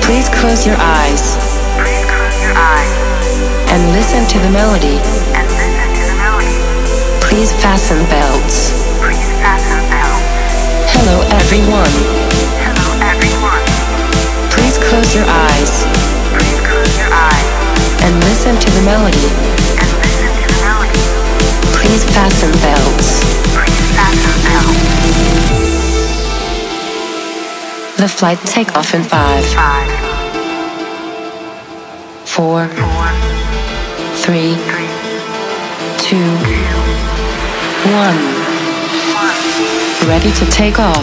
Please close your eyes. Please close your eyes. And listen to the melody. And listen to the melody. Please fasten belts. Please fasten belts. Hello everyone. Hello everyone. Please close your eyes. Please close your eyes. And listen to the melody. And listen to the melody. Please fasten belts. Please fasten belts. The flight take off in 5, 5, 4, 4, 3, 2, 1. Ready to take off.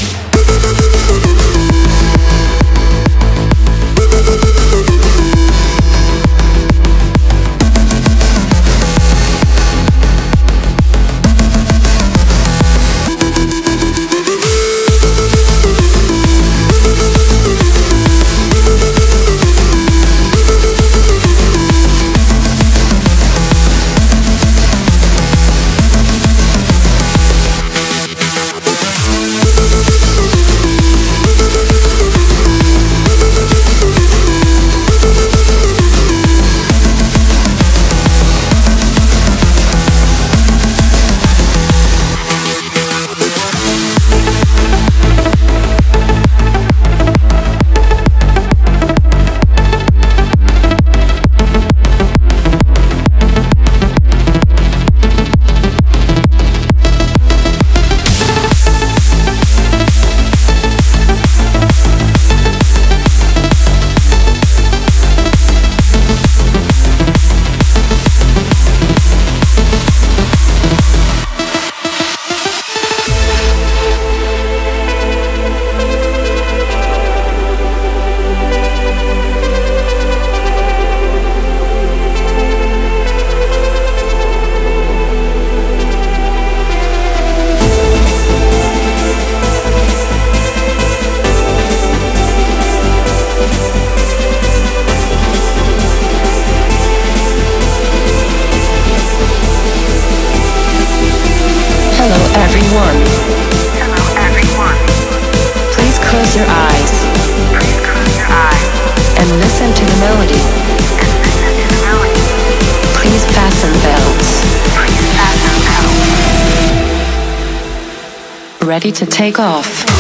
Everyone. Hello everyone. Please close your eyes. Please close your eyes. And listen to the melody. And listen to the melody. Please fasten belts. Please fasten belts. Ready to take off.